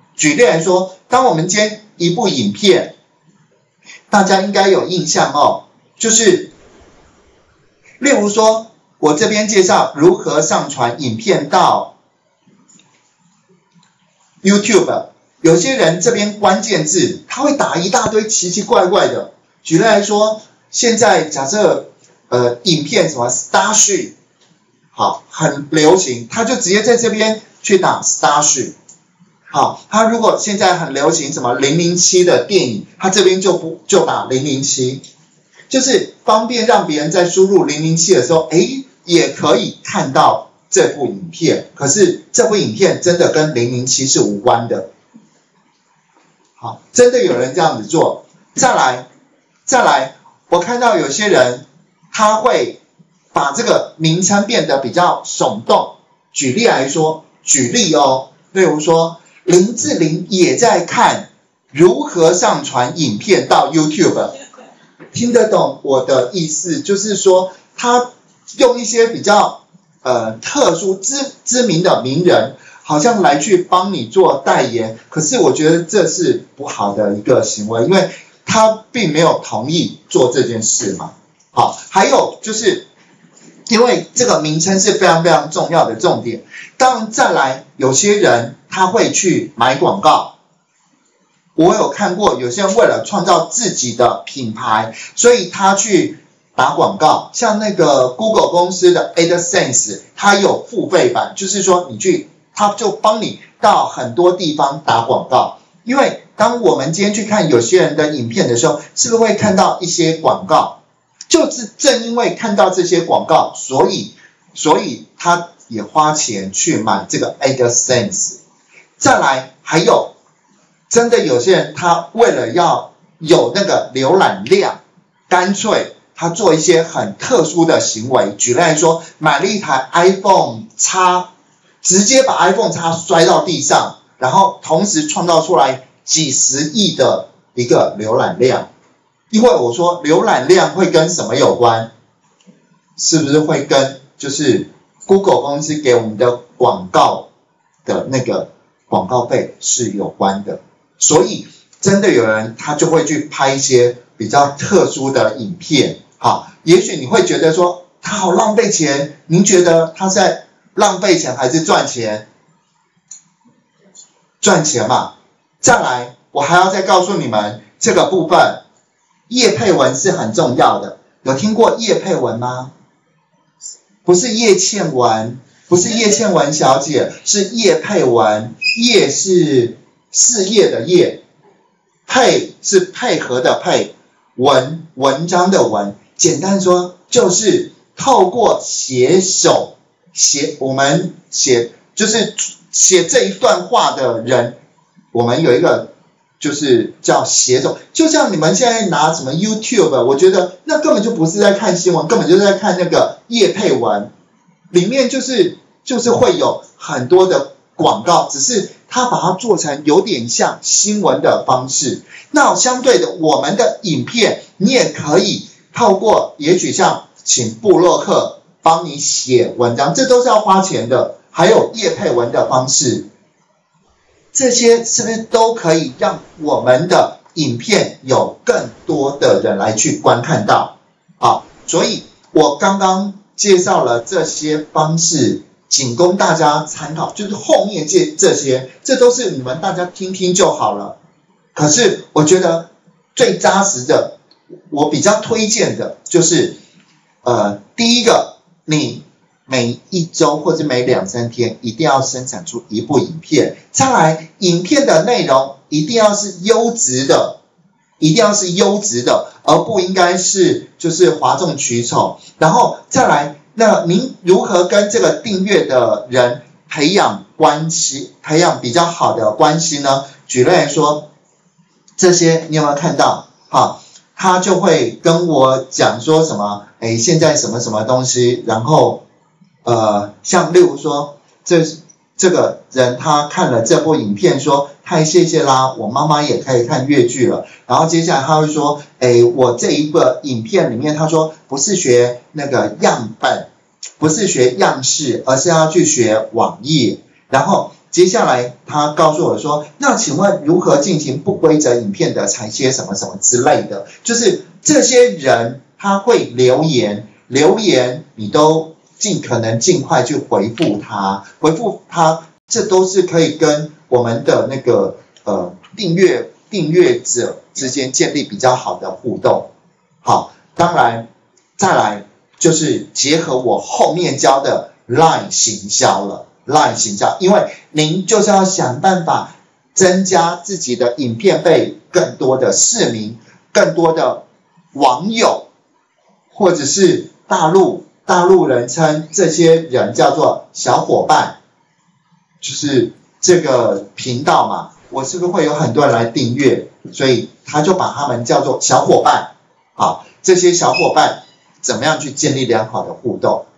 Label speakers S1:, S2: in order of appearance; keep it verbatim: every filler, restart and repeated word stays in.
S1: 举例来说，当我们今天一部影片，大家应该有印象哦，就是例如说我这边介绍如何上传影片到 YouTube， 有些人这边关键字他会打一大堆奇奇怪怪的。举例来说，现在假设呃影片什么 Starship 好很流行，他就直接在这边去打 Starship。好，他如果现在很流行什么零零七的电影，他这边就不就打零零七，就是方便让别人在输入零零七的时候，诶也可以看到这部影片。可是这部影片真的跟零零七是无关的。好，真的有人这样子做。再来，再来，我看到有些人他会把这个名称变得比较耸动。举例来说，举例哦，例如说。林志玲也在看如何上传影片到 YouTube， 听得懂我的意思？就是说，他用一些比较呃特殊知知名的名人，好像来去帮你做代言，可是我觉得这是不好的一个行为，因为他并没有同意做这件事嘛。好，还有就是。因为这个名称是非常非常重要的重点。当然再来，有些人他会去买广告。我有看过有些人为了创造自己的品牌，所以他去打广告。像那个 Google 公司的 AdSense， 它有付费版，就是说你去，他就帮你到很多地方打广告。因为当我们今天去看有些人的影片的时候，是不是会看到一些广告？就是正因为看到这些广告，所以所以他也花钱去买这个 AdSense。再来，还有真的有些人他为了要有那个浏览量，干脆他做一些很特殊的行为。举例来说，买了一台 iPhone X， 直接把 iPhone X 摔到地上，然后同时创造出来几十亿的一个浏览量。因为我说浏览量会跟什么有关？是不是会跟就是 Google 公司给我们的广告的那个广告费是有关的？所以真的有人他就会去拍一些比较特殊的影片。好，也许你会觉得说他好浪费钱，您觉得他是在浪费钱还是赚钱？赚钱嘛。再来，我还要再告诉你们这个部分。业配文是很重要的，有听过业配文吗？不是叶倩文，不是叶倩文小姐，是业配文。业是事业的业，配是配合的配，文文章的文。简单说，就是透过写手写我们写就是写这一段话的人，我们有一个。就是叫写手，就像你们现在拿什么 YouTube， 我觉得那根本就不是在看新闻，根本就是在看那个业配文，里面就是就是会有很多的广告，只是他把它做成有点像新闻的方式。那相对的，我们的影片你也可以透过，也许像请部落客帮你写文章，这都是要花钱的，还有业配文的方式。这些是不是都可以让我们的影片有更多的人来去观看到？好，所以我刚刚介绍了这些方式，仅供大家参考，就是后面这这些，这都是你们大家听听就好了。可是我觉得最扎实的，我比较推荐的就是，呃，第一个，你每一周或者每两三天一定要生产出一部影片，再来影片的内容一定要是优质的，一定要是优质的，而不应该是就是哗众取宠。然后再来，那您如何跟这个订阅的人培养关系，培养比较好的关系呢？举例来说，这些你有没有看到？好，他就会跟我讲说什么，哎，现在什么什么东西，然后。呃，像例如说，这这个人他看了这部影片说，太谢谢啦，我妈妈也可以看越剧了。然后接下来他会说，诶，我这一个影片里面他说不是学那个样本，不是学样式，而是要去学网页。然后接下来他告诉我说，那请问如何进行不规则影片的裁切什么什么之类的，就是这些人他会留言，留言你都尽可能尽快去回复他，回复他，这都是可以跟我们的那个呃订阅订阅者之间建立比较好的互动。好，当然再来就是结合我后面教的 LINE 行销了。LINE 行销，因为您就是要想办法增加自己的影片被更多的市民、更多的网友，或者是大陆大陆人称这些人叫做小伙伴，就是这个频道嘛，我是不是会有很多人来订阅，所以他就把他们叫做小伙伴。好，这些小伙伴怎么样去建立良好的互动？